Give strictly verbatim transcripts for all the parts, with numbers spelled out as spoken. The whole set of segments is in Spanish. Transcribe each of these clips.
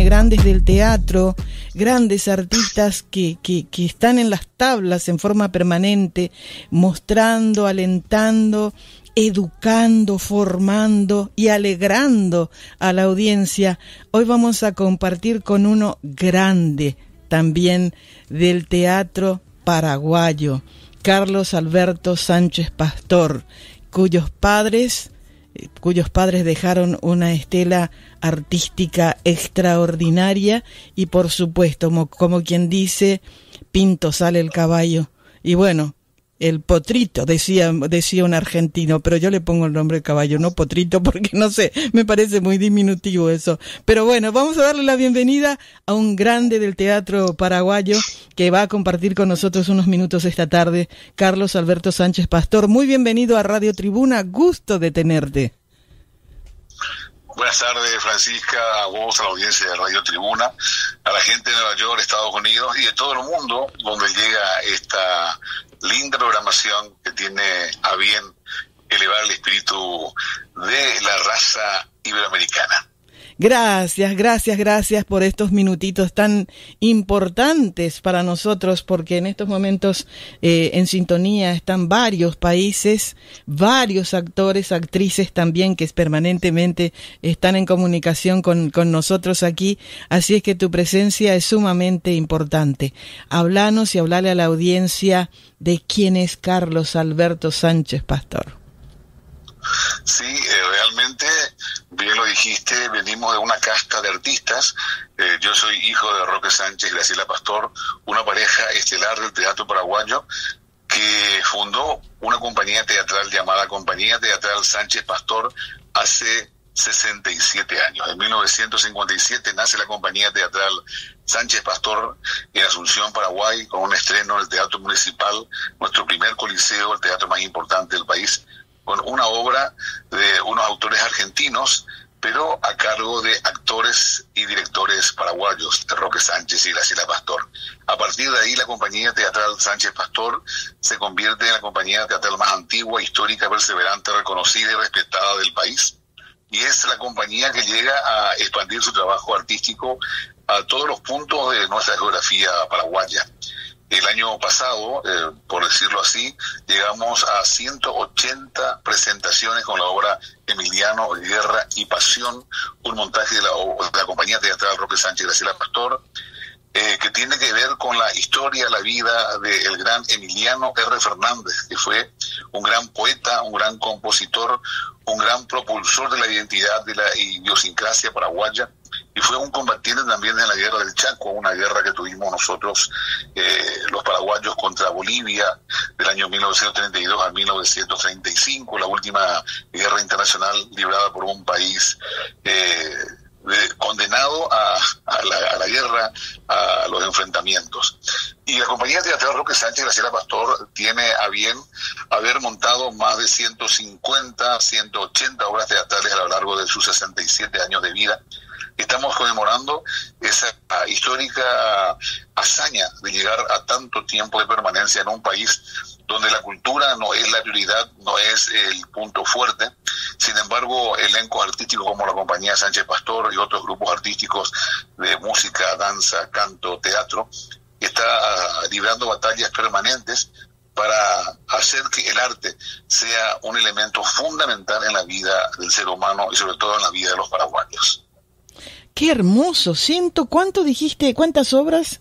grandes del teatro, grandes artistas que, que, que están en las tablas en forma permanente, mostrando, alentando, educando, formando y alegrando a la audiencia. Hoy vamos a compartir con uno grande también del teatro paraguayo, Carlos Alberto Sánchez Pastor, cuyos padres, cuyos padres dejaron una estela artística extraordinaria y por supuesto, como, como quien dice, pinto sale el caballo. Y bueno, el potrito, decía, decía un argentino, pero yo le pongo el nombre de caballo, no potrito, porque no sé, me parece muy diminutivo eso. Pero bueno, vamos a darle la bienvenida a un grande del teatro paraguayo que va a compartir con nosotros unos minutos esta tarde, Carlos Alberto Sánchez Pastor. Muy bienvenido a Radio Tribuna, gusto de tenerte. Buenas tardes, Francisca, a vos, a la audiencia de Radio Tribuna, a la gente de Nueva York, Estados Unidos y de todo el mundo, donde llega esta linda programación que tiene a bien elevar el espíritu de la raza iberoamericana. Gracias, gracias, gracias por estos minutitos tan importantes para nosotros, porque en estos momentos eh, en sintonía están varios países, varios actores, actrices también que permanentemente están en comunicación con, con nosotros aquí, así es que tu presencia es sumamente importante. Hablanos y hablale a la audiencia de quién es Carlos Alberto Sánchez Pastor. Sí, eh, realmente, bien lo dijiste, venimos de una casta de artistas. Eh, yo soy hijo de Roque Sánchez y Graciela Pastor, una pareja estelar del teatro paraguayo que fundó una compañía teatral llamada Compañía Teatral Sánchez Pastor hace sesenta y siete años. En mil novecientos cincuenta y siete nace la Compañía Teatral Sánchez Pastor en Asunción, Paraguay, con un estreno en el Teatro Municipal, nuestro primer coliseo, el teatro más importante del país, con una obra de unos autores argentinos, pero a cargo de actores y directores paraguayos, de Roque Sánchez y Graciela Pastor. A partir de ahí, la Compañía Teatral Sánchez Pastor se convierte en la compañía teatral más antigua, histórica, perseverante, reconocida y respetada del país. Y es la compañía que llega a expandir su trabajo artístico a todos los puntos de nuestra geografía paraguaya. El año pasado, eh, por decirlo así, llegamos a ciento ochenta presentaciones con la obra Emiliano, Guerra y Pasión, un montaje de la, de la Compañía Teatral Roque Sánchez y Graciela Pastor, eh, que tiene que ver con la historia, la vida del gran Emiliano R. Fernández, que fue un gran poeta, un gran compositor, un gran propulsor de la identidad de la idiosincrasia paraguaya, y fue un combatiente también en la guerra del Chaco, una guerra que tuvimos nosotros, eh, los paraguayos, contra Bolivia, del año mil novecientos treinta y dos a mil novecientos treinta y cinco, la última guerra internacional librada por un país eh, de, condenado a, a, la, a la guerra, a los enfrentamientos. Y la Compañía Teatral Roque Sánchez y Graciela Pastor tiene a bien haber montado más de ciento cincuenta, ciento ochenta obras teatrales a lo largo de sus sesenta y siete años de vida. Estamos conmemorando esa histórica hazaña de llegar a tanto tiempo de permanencia en un país donde la cultura no es la prioridad, no es el punto fuerte. Sin embargo, elencos artísticos como la Compañía Sánchez Pastor y otros grupos artísticos de música, danza, canto, teatro, está librando batallas permanentes para hacer que el arte sea un elemento fundamental en la vida del ser humano y sobre todo en la vida de los paraguayos. ¡Qué hermoso! Ciento, ¿cuánto dijiste? ¿Cuántas obras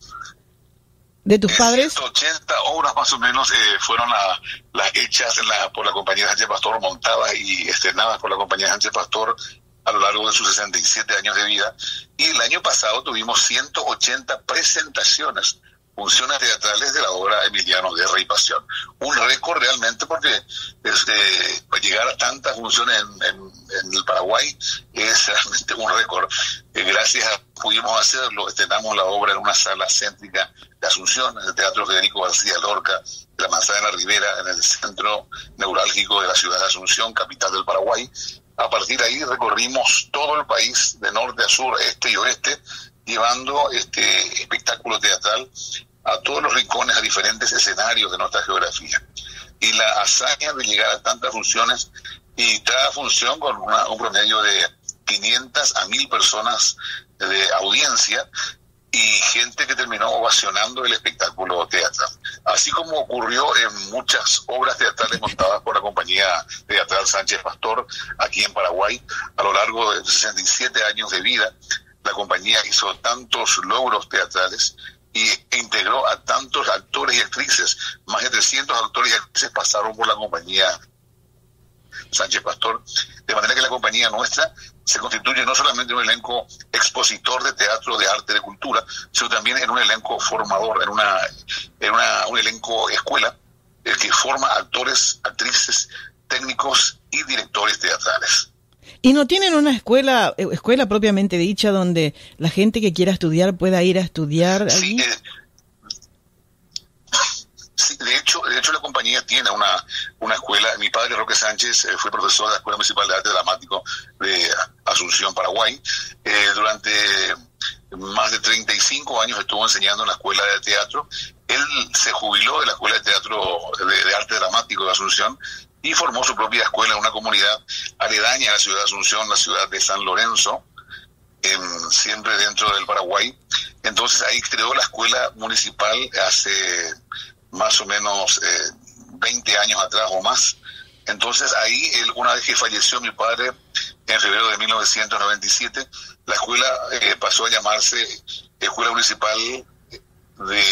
de tus eh, padres? ciento ochenta obras más o menos eh, fueron las la hechas en la, por la Compañía Sánchez Pastor, montadas y estrenadas por la Compañía Sánchez Pastor a lo largo de sus sesenta y siete años de vida. Y el año pasado tuvimos ciento ochenta presentaciones, funciones teatrales de la obra Emiliano, Guerra y Pasión. Un récord realmente, porque este, llegar a tantas funciones en, en, en el Paraguay es realmente un récord. Eh, gracias a pudimos hacerlo, estrenamos la obra en una sala céntrica de Asunción, en el Teatro Federico García Lorca, de la Manzana Rivera, en el centro neurálgico de la ciudad de Asunción, capital del Paraguay. A partir de ahí recorrimos todo el país, de norte a sur, este y oeste, llevando este espectáculo teatral a todos los rincones, a diferentes escenarios de nuestra geografía. Y la hazaña de llegar a tantas funciones, y cada función con una, un promedio de quinientas a mil personas de audiencia y gente que terminó ovacionando el espectáculo teatral. Así como ocurrió en muchas obras teatrales montadas por la compañía teatral Sánchez Pastor aquí en Paraguay, a lo largo de sesenta y siete años de vida, la compañía hizo tantos logros teatrales y integró a tantos actores y actrices. Más de trescientos actores y actrices pasaron por la compañía Sánchez Pastor, de manera que la compañía nuestra se constituye no solamente en un elenco expositor de teatro, de arte, de cultura, sino también en un elenco formador, en una, en una un elenco escuela, el que forma actores, actrices, técnicos y directores teatrales. ¿Y no tienen una escuela escuela propiamente dicha donde la gente que quiera estudiar pueda ir a estudiar allí? Sí, eh, sí, de hecho, de hecho la compañía tiene una, una escuela. Mi padre, Roque Sánchez, eh, fue profesor de la Escuela Municipal de Arte Dramático de Asunción, Paraguay. Eh, durante más de treinta y cinco años estuvo enseñando en la Escuela de Teatro. Él se jubiló de la Escuela de Teatro de, de Arte Dramático de Asunción y formó su propia escuela en una comunidad aledaña a la ciudad de Asunción, la ciudad de San Lorenzo, en, siempre dentro del Paraguay. Entonces ahí creó la escuela municipal hace más o menos eh, veinte años atrás o más. Entonces ahí, él, una vez que falleció mi padre en febrero de mil novecientos noventa y siete, la escuela eh, pasó a llamarse Escuela Municipal de,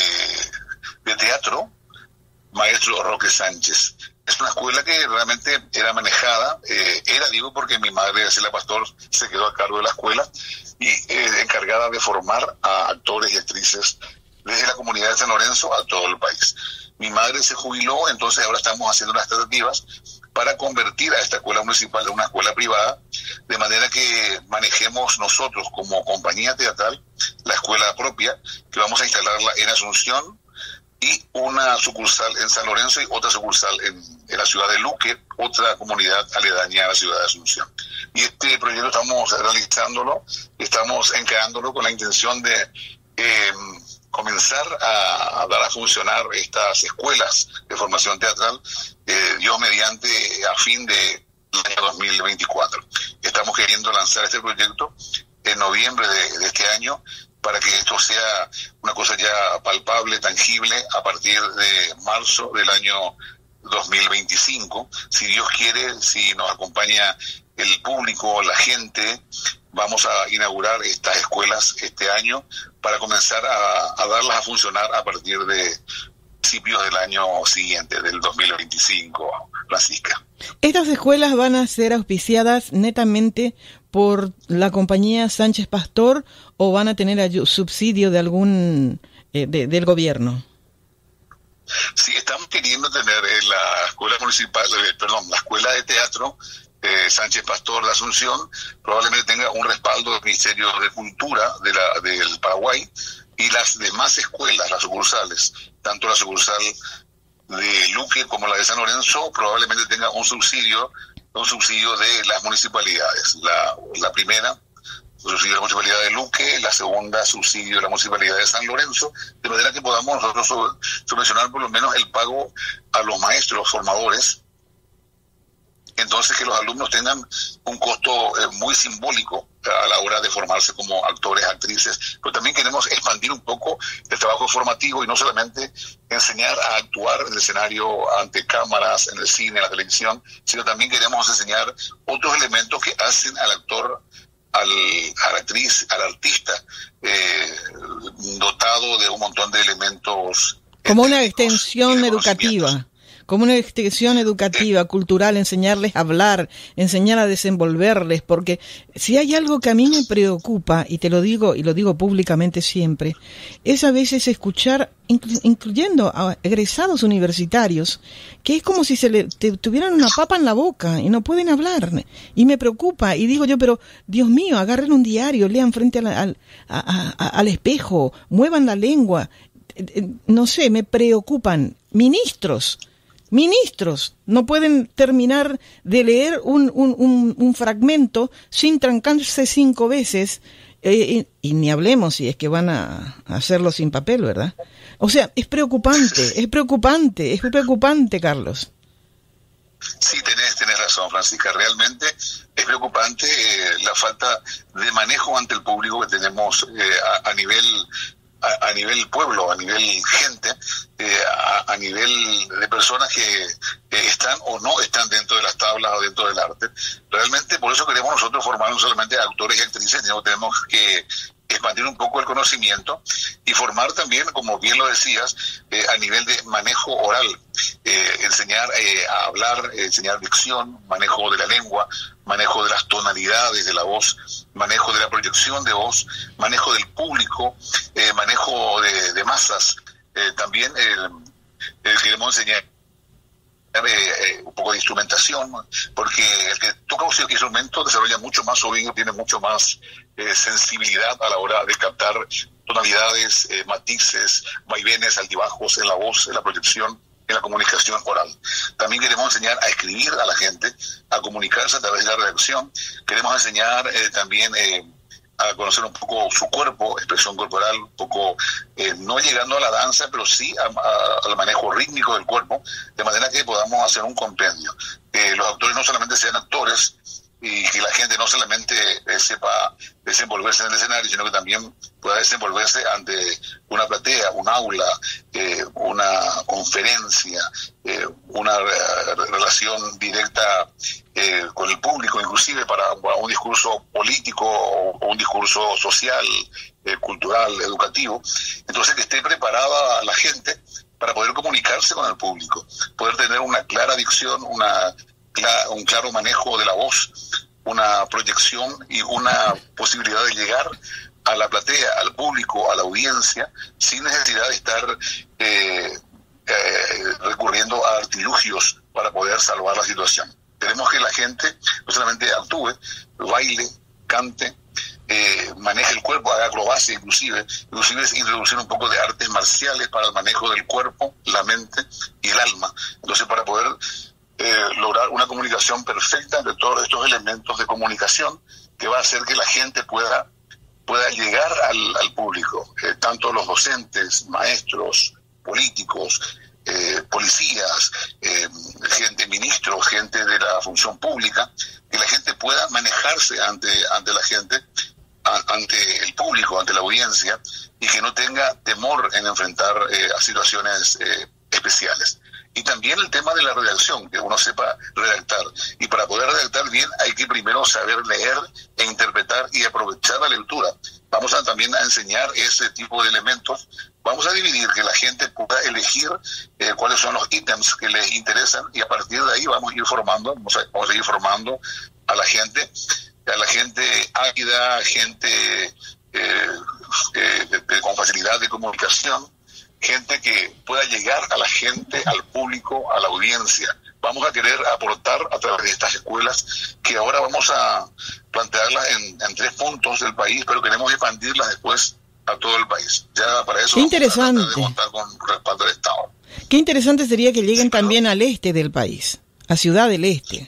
de Teatro Maestro Roque Sánchez. Es una escuela que realmente era manejada, eh, era digo porque mi madre, Graciela Pastor, se quedó a cargo de la escuela y eh, encargada de formar a actores y actrices desde la comunidad de San Lorenzo a todo el país. Mi madre se jubiló, entonces ahora estamos haciendo las tratativas para convertir a esta escuela municipal en una escuela privada, de manera que manejemos nosotros como compañía teatral la escuela propia, que vamos a instalarla en Asunción, y una sucursal en San Lorenzo y otra sucursal en, en la ciudad de Luque, otra comunidad aledaña a la ciudad de Asunción. Y este proyecto estamos realizándolo, estamos encarándolo con la intención de eh, comenzar a, a dar a funcionar estas escuelas de formación teatral, eh, Dios mediante, a fin de año dos mil veinticuatro. Estamos queriendo lanzar este proyecto en noviembre de, de este año, para que esto sea una cosa ya palpable, tangible, a partir de marzo del año dos mil veinticinco. Si Dios quiere, si nos acompaña el público, la gente, vamos a inaugurar estas escuelas este año para comenzar a, a darlas a funcionar a partir de principios del año siguiente, del dos mil veinticinco, Francisca. Estas escuelas van a ser auspiciadas netamente por la compañía Sánchez Pastor o van a tener ayu- subsidio de algún eh, de, del gobierno. Sí, estamos queriendo tener en la escuela municipal, eh, perdón, la escuela de teatro eh, Sánchez Pastor de Asunción, probablemente tenga un respaldo del Ministerio de Cultura de la, del Paraguay, y las demás escuelas, las sucursales, tanto la sucursal de Luque como la de San Lorenzo, probablemente tenga un subsidio, un subsidio de las municipalidades. La, la primera, subsidio de la municipalidad de Luque, la segunda, subsidio de la municipalidad de San Lorenzo, de manera que podamos nosotros subvencionar por lo menos el pago a los maestros formadores, entonces que los alumnos tengan un costo eh, muy simbólico a la hora de formarse como actores, actrices, pero también queremos expandir un poco el trabajo formativo y no solamente enseñar a actuar en el escenario ante cámaras, en el cine, en la televisión, sino también queremos enseñar otros elementos que hacen al actor, al, a la actriz, al artista, eh, dotado de un montón de elementos. Como una extensión educativa. Como una extensión educativa, cultural, enseñarles a hablar, enseñar a desenvolverles, porque si hay algo que a mí me preocupa, y te lo digo, y lo digo públicamente siempre, es a veces escuchar, inclu- incluyendo a egresados universitarios, que es como si se le te, tuvieran una papa en la boca y no pueden hablar, y me preocupa, y digo yo, pero Dios mío, agarren un diario, lean frente a la, al, a, a, al espejo, muevan la lengua, no sé, me preocupan. Ministros, Ministros no pueden terminar de leer un, un, un, un fragmento sin trancarse cinco veces, eh, y, y ni hablemos si es que van a hacerlo sin papel, ¿verdad? O sea, es preocupante, es preocupante, es preocupante, Carlos. Sí, tenés, tenés razón. razón, Francisca. Realmente es preocupante eh, la falta de manejo ante el público que tenemos eh, a, a nivel a, a nivel pueblo, a nivel gente, eh, a, a nivel de personas que eh, están o no están dentro de las tablas o dentro del arte. Realmente por eso queremos nosotros formar no solamente actores y actrices, sino que tenemos que expandir un poco el conocimiento y formar también, como bien lo decías, eh, a nivel de manejo oral, eh, enseñar eh, a hablar, eh, enseñar dicción, manejo de la lengua, manejo de las tonalidades de la voz, manejo de la proyección de voz, manejo del público, eh, manejo de, de masas. Eh, también eh, eh, queremos enseñar Eh, eh, un poco de instrumentación, porque el que toca un instrumento desarrolla mucho más oído, tiene mucho más eh, sensibilidad a la hora de captar tonalidades, eh, matices, vaivenes, altibajos en la voz, en la proyección, en la comunicación oral. También queremos enseñar a escribir a la gente, a comunicarse a través de la redacción. Queremos enseñar eh, también eh, a conocer un poco su cuerpo, expresión corporal, un poco, eh, no llegando a la danza, pero sí a, a, al manejo rítmico del cuerpo, de manera que podamos hacer un compendio. Eh, los actores no solamente sean actores y que la gente no solamente eh, sepa desenvolverse en el escenario, sino que también pueda desenvolverse ante una platea, un aula, eh, una conferencia, eh, una eh, relación directa eh, con el público, inclusive para, para un discurso político o, o un discurso social, eh, cultural, educativo. Entonces, que esté preparada la gente para poder comunicarse con el público, poder tener una clara dicción, una un claro manejo de la voz, una proyección y una posibilidad de llegar a la platea, al público, a la audiencia, sin necesidad de estar eh, eh, recurriendo a artilugios para poder salvar la situación. Queremos que la gente no solamente actúe, baile, cante, eh, maneje el cuerpo, haga acrobacia inclusive, inclusive es introducir un poco de artes marciales para el manejo del cuerpo, la mente y el alma. Entonces, para poder Eh, lograr una comunicación perfecta entre todos estos elementos de comunicación que va a hacer que la gente pueda pueda llegar al, al público, eh, tanto los docentes, maestros, políticos, eh, policías, eh, gente, ministros, gente de la función pública, que la gente pueda manejarse ante, ante la gente, a, ante el público, ante la audiencia, y que no tenga temor en enfrentar eh, a situaciones eh, especiales. Y también el tema de la redacción, que uno sepa redactar. Y para poder redactar bien hay que primero saber leer e interpretar y aprovechar la lectura. Vamos a también a enseñar ese tipo de elementos. Vamos a dividir, que la gente pueda elegir eh, cuáles son los ítems que les interesan, y a partir de ahí vamos a ir formando, vamos a, vamos a ir formando a la gente, a la gente ávida, gente eh, eh, de, de, con facilidad de comunicación, gente que pueda llegar a la gente, al público, a la audiencia. Vamos a querer aportar a través de estas escuelas, que ahora vamos a plantearlas en, en tres puntos del país, pero queremos expandirlas después a todo el país. Ya para eso Qué interesante. Vamos a tratar de contar con respaldo del Estado. Qué interesante sería que lleguen sí, también al este del país, a Ciudad del Este.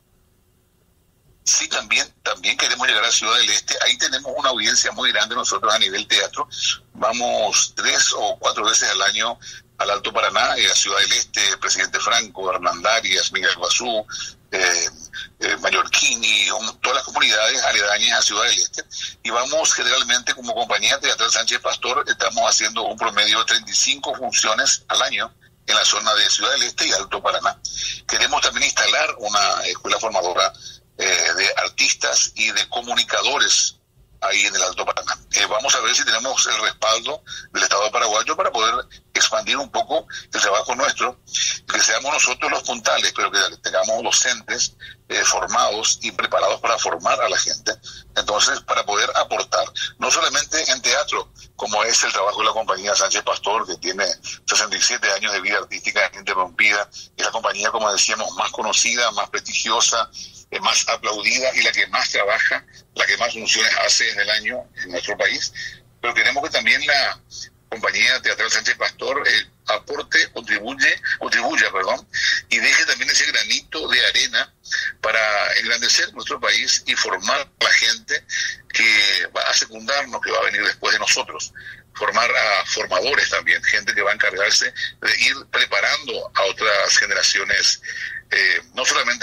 Sí, también, también queremos llegar a Ciudad del Este. Ahí tenemos una audiencia muy grande nosotros a nivel teatro. Vamos tres o cuatro veces al año al Alto Paraná, eh, a Ciudad del Este, Presidente Franco, Hernandarias, Miguel Guazú, eh, eh, Mallorquín y um, todas las comunidades aledañas a Ciudad del Este. Y vamos generalmente como compañía teatral Sánchez Pastor, estamos haciendo un promedio de treinta y cinco funciones al año en la zona de Ciudad del Este y Alto Paraná. Queremos también instalar una escuela formadora Eh, de artistas y de comunicadores ahí en el Alto Paraná. Eh, vamos a ver si tenemos el respaldo del Estado paraguayo para poder expandir un poco el trabajo nuestro, que seamos nosotros los puntales, pero que tengamos docentes eh, formados y preparados para formar a la gente. Entonces, para poder aportar, no solamente en teatro, como es el trabajo de la compañía Sánchez Pastor, que tiene sesenta y siete años de vida artística ininterrumpida, es la compañía, como decíamos, más conocida, más prestigiosa, más aplaudida y la que más trabaja, la que más funciones hace en el año en nuestro país. Pero queremos que también la compañía teatral Sánchez Pastor eh, aporte, contribuye, contribuya, perdón, y deje también ese granito de arena para engrandecer nuestro país y formar a la gente que va a secundarnos, que va a venir después de nosotros. Formar a formadores también, gente que va a encargarse de ir preparando a otras generaciones, eh, no solamente de artistas,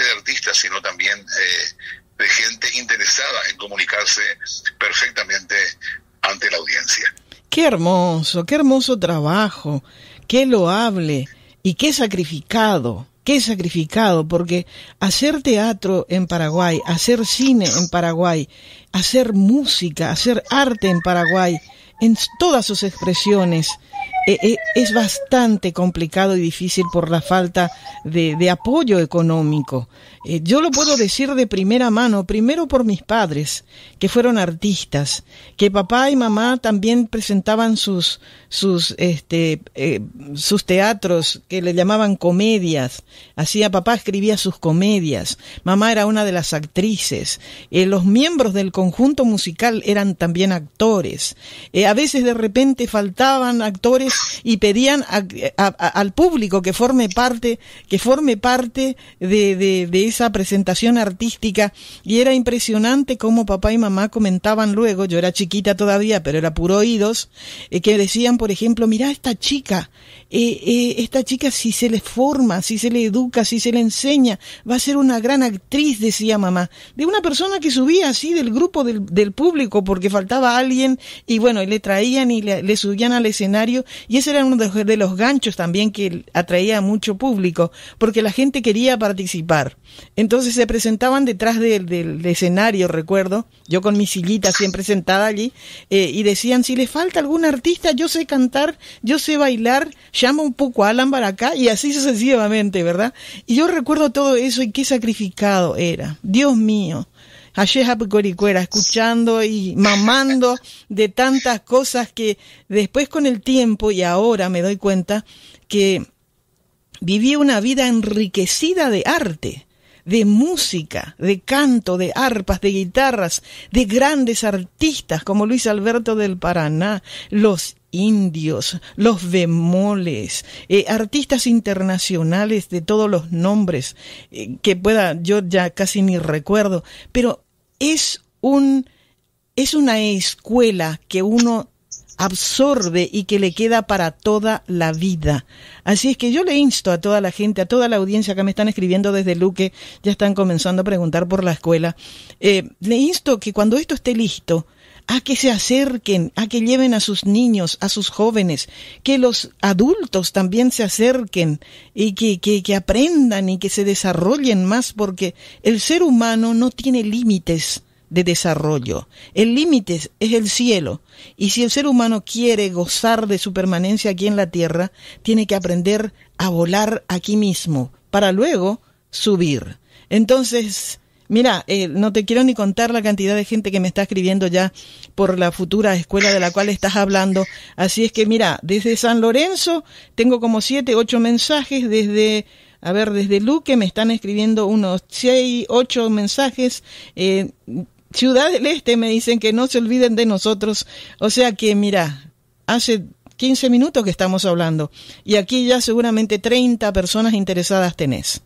artistas, sino también eh, de gente interesada en comunicarse perfectamente ante la audiencia. Qué hermoso, qué hermoso trabajo, qué loable y qué sacrificado. Qué sacrificado, porque hacer teatro en Paraguay, hacer cine en Paraguay, hacer música, hacer arte en Paraguay, en todas sus expresiones, eh, eh, es bastante complicado y difícil por la falta de, de apoyo económico. Eh, yo lo puedo decir de primera mano, primero por mis padres, que fueron artistas, que papá y mamá también presentaban sus sus este eh, sus teatros que le llamaban comedias. Hacía papá escribía sus comedias, mamá era una de las actrices, eh, los miembros del conjunto musical eran también actores. Eh, a veces de repente faltaban actores y pedían a, a, a, al público que forme parte que forme parte de, de, de esa presentación artística, y era impresionante cómo papá y mamá comentaban luego, yo era chiquita todavía, pero era puro oídos, eh, que decían, por ejemplo, mirá esta chica, eh, eh, esta chica si se le forma, si se le educa, si se le enseña, va a ser una gran actriz, decía mamá, de una persona que subía así del grupo del, del público porque faltaba alguien, y bueno, y le traían y le, le subían al escenario, y ese era uno de los, de los ganchos también que atraía a mucho público, porque la gente quería participar. Entonces se presentaban detrás del, del escenario, recuerdo, yo con mi sillita siempre sentada allí, eh, y decían, si le falta algún artista, yo sé cantar, yo sé bailar, llama un poco a Alan para acá, y así sucesivamente, ¿verdad? Y yo recuerdo todo eso, y qué sacrificado era, Dios mío. Ayer Coricuera, escuchando y mamando de tantas cosas que después con el tiempo y ahora me doy cuenta que viví una vida enriquecida de arte, de música, de canto, de arpas, de guitarras, de grandes artistas como Luis Alberto del Paraná, los indios, los bemoles, eh, artistas internacionales de todos los nombres eh, que pueda, yo ya casi ni recuerdo, pero es un es una escuela que uno absorbe y que le queda para toda la vida. Así es que yo le insto a toda la gente, a toda la audiencia que me están escribiendo desde Luque, ya están comenzando a preguntar por la escuela, eh, le insto que cuando esto esté listo, a que se acerquen, a que lleven a sus niños, a sus jóvenes, que los adultos también se acerquen y que, que, que aprendan y que se desarrollen más, porque el ser humano no tiene límites de desarrollo. El límite es el cielo, y si el ser humano quiere gozar de su permanencia aquí en la tierra, tiene que aprender a volar aquí mismo, para luego subir. Entonces, mira, eh, no te quiero ni contar la cantidad de gente que me está escribiendo ya por la futura escuela de la cual estás hablando. Así es que mira, desde San Lorenzo tengo como siete, ocho mensajes, desde, a ver, desde Luque me están escribiendo unos seis, ocho mensajes, eh, Ciudad del Este me dicen que no se olviden de nosotros, o sea que mira, hace quince minutos que estamos hablando, y aquí ya seguramente treinta personas interesadas tenés.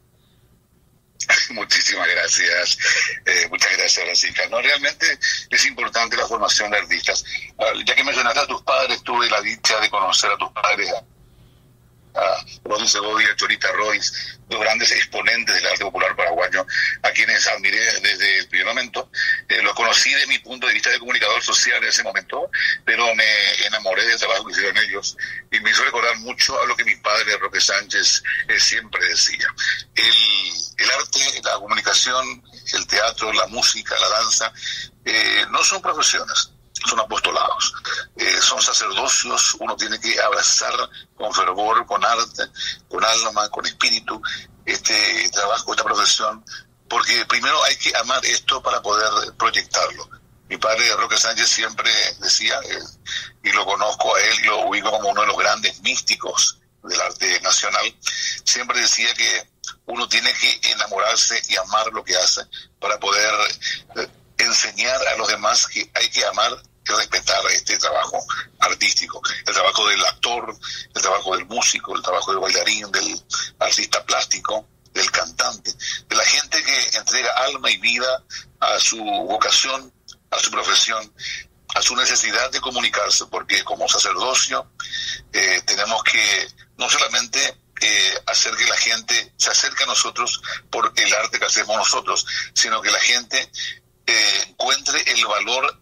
Muchísimas gracias, eh, muchas gracias, Francisca. No, realmente es importante la formación de artistas. Uh, ya que mencionaste a tus padres, tuve la dicha de conocer a tus padres, a, a Rodolfo Segovia, Chorita Royce, dos grandes exponentes del arte popular paraguayo, a quienes admiré desde el primer momento. Eh, los conocí desde mi punto de vista de comunicador social en ese momento, pero me enamoré del trabajo que hicieron ellos, y me hizo recordar mucho a lo que mi padre, Roque Sánchez, eh, siempre decía. El, el arte, la comunicación, el teatro, la música, la danza, eh, no son profesiones, son apostolados, eh, son sacerdocios. Uno tiene que abrazar con fervor, con arte, con alma, con espíritu este trabajo, esta profesión, porque primero hay que amar esto para poder proyectarlo. Mi padre, Roque Sánchez, siempre decía, eh, y lo conozco a él, y lo ubico como uno de los grandes místicos del arte nacional, siempre decía que uno tiene que enamorarse y amar lo que hace para poder eh, enseñar a los demás que hay que amar y respetar este trabajo artístico, el trabajo del actor, el trabajo del músico, el trabajo del bailarín, del artista plástico, del cantante, de la gente que entrega alma y vida a su vocación, a su profesión, a su necesidad de comunicarse, porque como sacerdocio eh, tenemos que no solamente eh, hacer que la gente se acerque a nosotros por el arte que hacemos nosotros, sino que la gente eh, encuentre el valor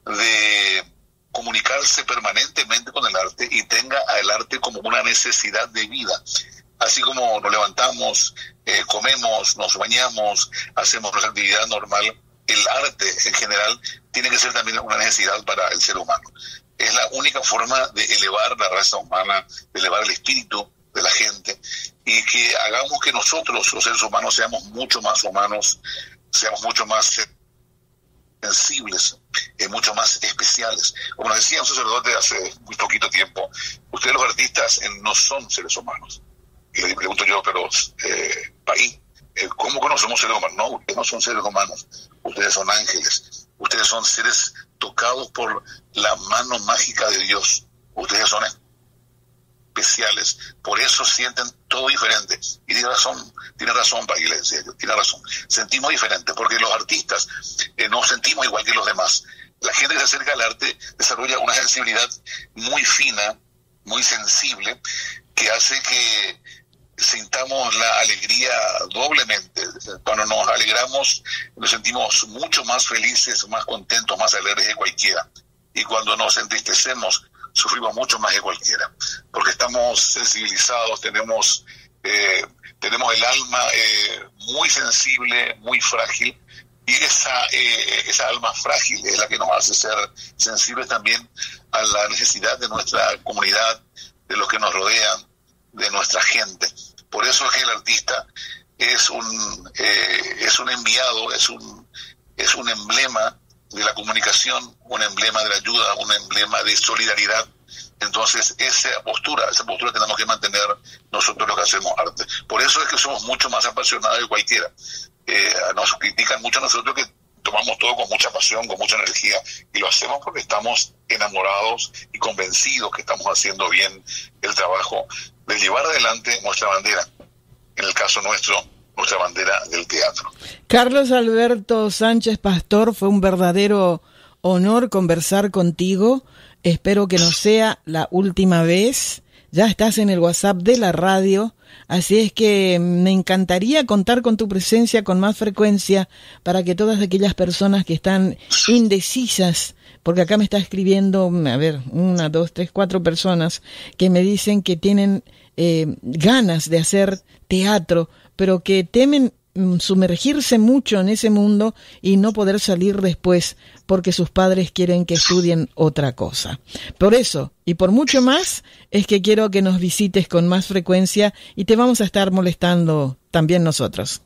de comunicarse permanentemente con el arte y tenga al arte como una necesidad de vida. Así como nos levantamos, eh, comemos, nos bañamos, hacemos nuestra actividad normal, el arte en general tiene que ser también una necesidad para el ser humano. Es la única forma de elevar la raza humana, de elevar el espíritu de la gente, y que hagamos que nosotros, los seres humanos, seamos mucho más humanos, seamos mucho más sensibles, eh, mucho más especiales. Como nos decía un sacerdote hace muy poquito tiempo, ustedes los artistas eh, no son seres humanos. Y le pregunto yo, pero eh, país, eh, ¿cómo que no somos seres humanos? No, ustedes no son seres humanos, ustedes son ángeles, ustedes son seres tocados por la mano mágica de Dios, ustedes son especiales, por eso sienten todo diferente. Y tiene razón, tiene razón, Pagui, le decía yo, tiene razón. Sentimos diferente, porque los artistas eh, no sentimos igual que los demás. La gente que se acerca al arte desarrolla una sensibilidad muy fina, muy sensible, que hace que sintamos la alegría doblemente. Cuando nos alegramos, nos sentimos mucho más felices, más contentos, más alegres que cualquiera. Y cuando nos entristecemos, sufrimos mucho más que cualquiera, porque estamos sensibilizados, tenemos eh, tenemos el alma eh, muy sensible, muy frágil, y esa eh, esa alma frágil es la que nos hace ser sensibles también a la necesidad de nuestra comunidad, de los que nos rodean, de nuestra gente. Por eso es que el artista es un eh, es un enviado, es un es un emblema de la comunicación, un emblema de la ayuda, un emblema de solidaridad. Entonces esa postura, esa postura tenemos que mantener nosotros los que hacemos arte. Por eso es que somos mucho más apasionados que cualquiera. Eh, nos critican mucho a nosotros que tomamos todo con mucha pasión, con mucha energía, y lo hacemos porque estamos enamorados y convencidos que estamos haciendo bien el trabajo de llevar adelante nuestra bandera, en el caso nuestro, nuestra bandera del teatro. Carlos Alberto Sánchez Pastor, fue un verdadero honor conversar contigo. Espero que no sea la última vez. Ya estás en el WhatsApp de la radio, así es que me encantaría contar con tu presencia con más frecuencia para que todas aquellas personas que están indecisas, porque acá me está escribiendo, a ver, una, dos, tres, cuatro personas que me dicen que tienen eh, ganas de hacer teatro, pero que temen sumergirse mucho en ese mundo y no poder salir después porque sus padres quieren que estudien otra cosa. Por eso y por mucho más es que quiero que nos visites con más frecuencia y te vamos a estar molestando también nosotros.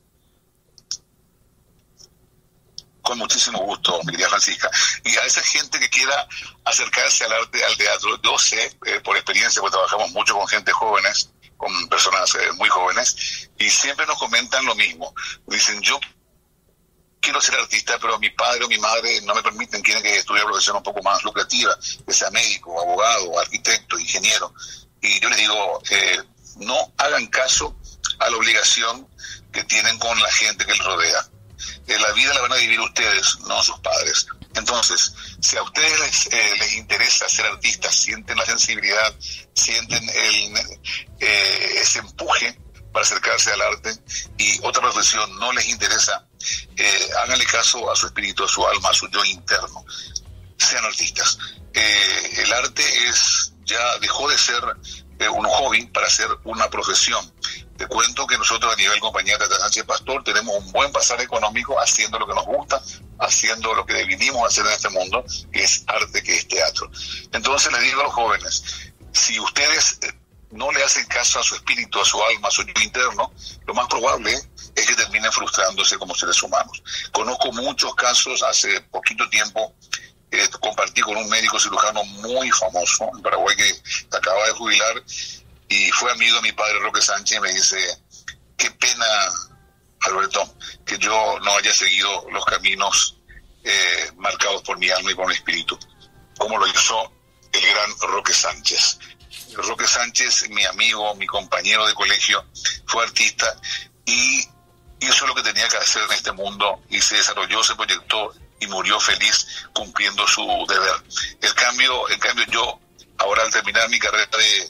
Con muchísimo gusto, mi querida Francisca. Y a esa gente que quiera acercarse al arte, al teatro, yo sé, eh, por experiencia, porque trabajamos mucho con gente jóvenes, con personas eh, muy jóvenes, y siempre nos comentan lo mismo. Dicen, yo quiero ser artista, pero mi padre o mi madre no me permiten, quieren que estudie una profesión un poco más lucrativa, que sea médico, abogado, arquitecto, ingeniero. Y yo les digo, eh, no hagan caso a la obligación que tienen con la gente que les rodea. Eh, la vida la van a vivir ustedes, no sus padres. Entonces, si a ustedes les, eh, les interesa ser artistas, sienten la sensibilidad, sienten el, eh, ese empuje para acercarse al arte, y otra profesión no les interesa, eh, háganle caso a su espíritu, a su alma, a su yo interno. Sean artistas. Eh, el arte es ya dejó de ser eh, un hobby para ser una profesión. Te cuento que nosotros a nivel compañía de Sánchez Pastor tenemos un buen pasar económico haciendo lo que nos gusta, haciendo lo que vinimos a hacer en este mundo, que es arte, que es teatro. Entonces les digo a los jóvenes, si ustedes no le hacen caso a su espíritu, a su alma, a su yo interno, lo más probable es que terminen frustrándose como seres humanos. Conozco muchos casos, hace poquito tiempo eh, compartí con un médico cirujano muy famoso en Paraguay que acaba de jubilar, y fue amigo de mi padre Roque Sánchez, y me dice, qué pena, Alberto, que yo no haya seguido los caminos eh, marcados por mi alma y por mi espíritu, como lo hizo el gran Roque Sánchez. Roque Sánchez, mi amigo, mi compañero de colegio, fue artista y hizo lo que tenía que hacer en este mundo, y se desarrolló, se proyectó y murió feliz cumpliendo su deber. El cambio, en cambio yo, ahora al terminar mi carrera de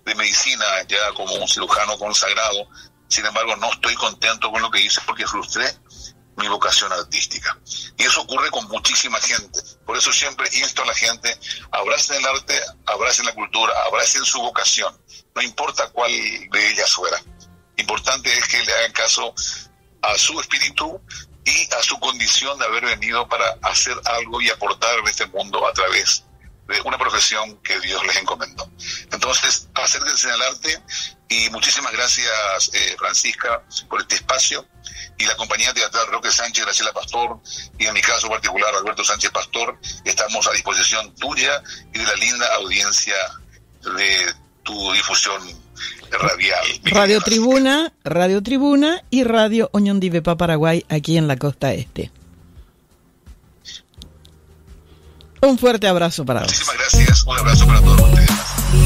de medicina, ya como un cirujano consagrado. Sin embargo, no estoy contento con lo que hice porque frustré mi vocación artística. Y eso ocurre con muchísima gente. Por eso siempre insto a la gente, abracen el arte, abracen la cultura, abracen su vocación. No importa cuál de ellas fuera. Importante es que le hagan caso a su espíritu y a su condición de haber venido para hacer algo y aportar en este mundo a través de una profesión que Dios les encomendó. Entonces, acérquense al arte y muchísimas gracias, eh, Francisca, por este espacio, y la compañía teatral Roque Sánchez, Graciela Pastor, y en mi caso particular, Alberto Sánchez Pastor, estamos a disposición tuya y de la linda audiencia de tu difusión radial. Radio Tribuna, Radio Tribuna y Radio Oñondivepa Paraguay, aquí en la costa este. Un fuerte abrazo para vos. Muchísimas gracias, un abrazo para todos ustedes.